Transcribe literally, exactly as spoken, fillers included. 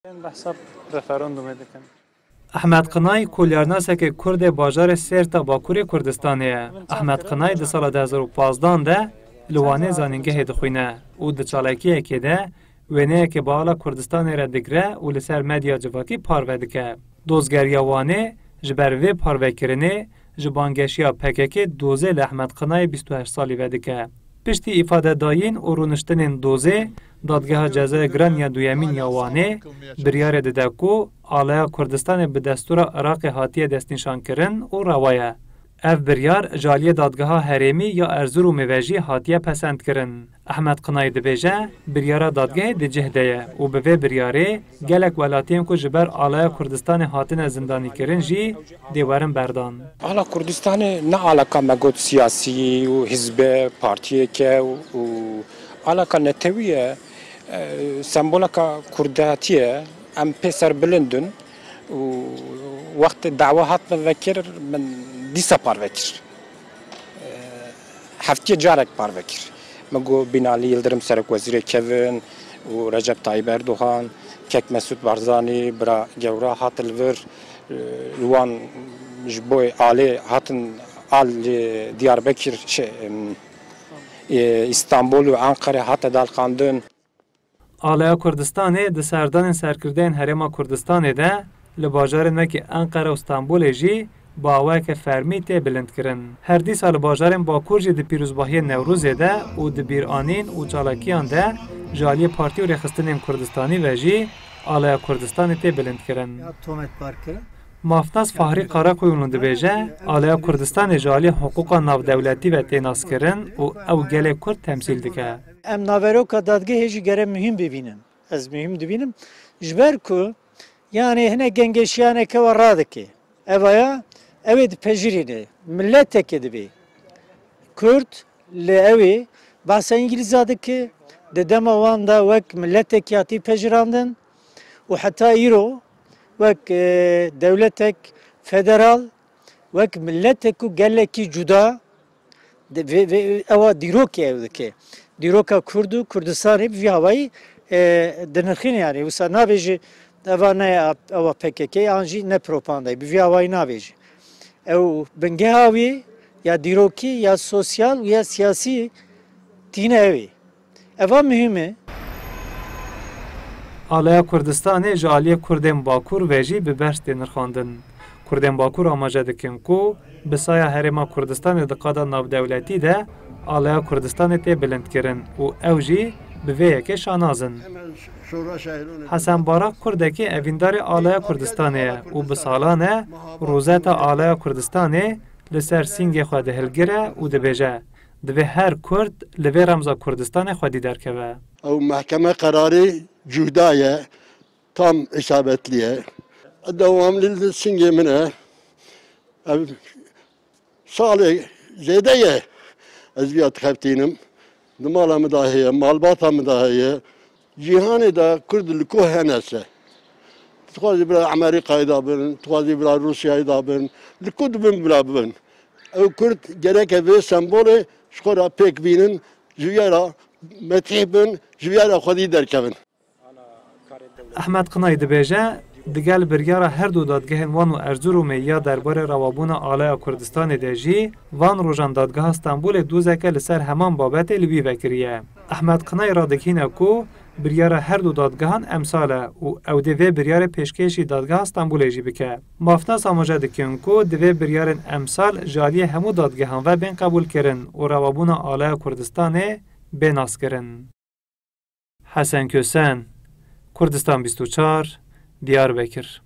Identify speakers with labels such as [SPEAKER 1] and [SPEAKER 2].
[SPEAKER 1] احمد قنای کولیارناسک کرد باجار سرتا باکوری کردستانیه. احمد قنای ده سال دو هزار و پانزده ده لوانه زانینگه دخوینه او ده چالاکیه که ده وینه که بالا کردستان را دگره و لسر مدیا جواکی پارو دکه. دوزگریا وانه جبروی پارو کرنه جبانگشیا پکک دوزه لحمد قنای بیست و هشت سالی ودکه. پشتی ifade داین و رونشتنین دوزه دادگاه جزای گران یا دویمین یا وانه بریار ددکو آلیا کردستان به دستور عراق هاتیه دستنشان کرن و روایه. اف بریار جالی دادگاه هریمی یا ارزور و موجی هاتیه پسند کرن. احمد قنای دبیجه بریار دادگاه دجهده و به بریاره گلک ولاتیم که جبر آلیا کردستان هاتن زندانی کرن جی دیوارن بردان.
[SPEAKER 2] آلا کردستان نه علاقه مگود سیاسی و حزب پارتیه که و علاقه نتویه سمبولکا کرداتیه ام پسر بلندن و وقت دعوه هات مذکر من دیسا پار وکر هفته جارک پار وکر مگو بینالی یلدرم سرک وزیر کوین و رجب طایب اردوغان کک مسعود بارزانی برا جورا هات الور لوان جبوی آله هاتن آل دیاربکر استانبول و انقره هات دال خاندن.
[SPEAKER 1] آلیا کردستانه ده سردان سرکردین هرما کردستانه ده لباجار نکی انقره و استانبول جی باوه که فرمی تی بلند کرن. هر دی سال باجارن باکور جی ده پیروزباهی نوروز ده و ده بیرانین و چالاکیان ده جالی پارتی و رخستنین کردستانی و جی آلیا کردستان تی بلند کرن. مافتاز فهری قاراقوی اونو دبیجه آلیا کردستان جالی حقوقا ناو دولتی و تیناس کرن و او گله کرد تمثیل دکه.
[SPEAKER 3] ام ناوروکا دادگاه هیچ گره مهم ببینم. از مهم ببینم. جبر کو یعنی هنه گنگشیانه که وراده که. اویا اوید پجرینه. ملت که دبی. کرد لعوی بحث انگلیزاده که ددم وان دا وک ملت کیاتی پجراندن و حتی ایرو وک دولتک فدرال وک ملتک و گلکی جدا اوا دیروکی اوده که دیروکا کردو کردستانی بی هوایی دنرخین یعنی وسا نابیجی اوا نه اوا پککی آنجی نه پروپاندای بی هوایی نابیجی او بنگه هاوی یا دیروکی یا سوسیال یا سیاسی تینه اوی اوا مهمه.
[SPEAKER 1] آلیا کردستان جالی کردن باکور وجی به برس دنرخاندن. کردن باکور آماجه دکن کو بسایا هرما کردستان دقادا ناو دولتی ده آلیا کردستان تی بلند کرن و اوجی به ویکه شانازن. حسن باراک کردکی اویندار آلیا کردستانه و بسالانه روزتا آلیا کردستانه لسر سینگ خود هلگره و دبیجه. دوی هر کرد لوی رمزا کردستان خودی درکوه.
[SPEAKER 4] او محکمه قراری جودایه tam isabetliye. Devamlı singemine sağlık zedeye ezviyat heptinim. Numala müdahiye, malbata müdahiye. Cihanı da Kurdluku henese. Tukazi bila Amerika'yı da bin, tukazi bila Rusya'yı da bin, likud bin bila bin. O Kurd gerek evi sembolü şkora pek binin, jüyara metih bin, jüyara khodi derkevin.
[SPEAKER 1] احمد قنای دبیجه دگل برگیار هر دو دادگاه وان و ارزور و میا درباره روابون آلیا کردستان دیجی وان روژان دادگاه استانبول دوزکه لسر همان بابت لوی وکریه. احمد قنای را دکینه کو برگیار هر دو دادگاهان امساله و او دوی برگیار پیشکشی دادگاه استانبول جی بکه. مافناس آماجه دکین کو دوی برگیار امسال جالی همو دادگاهان و بین قبول کرن و روابون آلیا کردستان بیناس کرن. حسن کسان کردستان بیست و چهار دیاربکر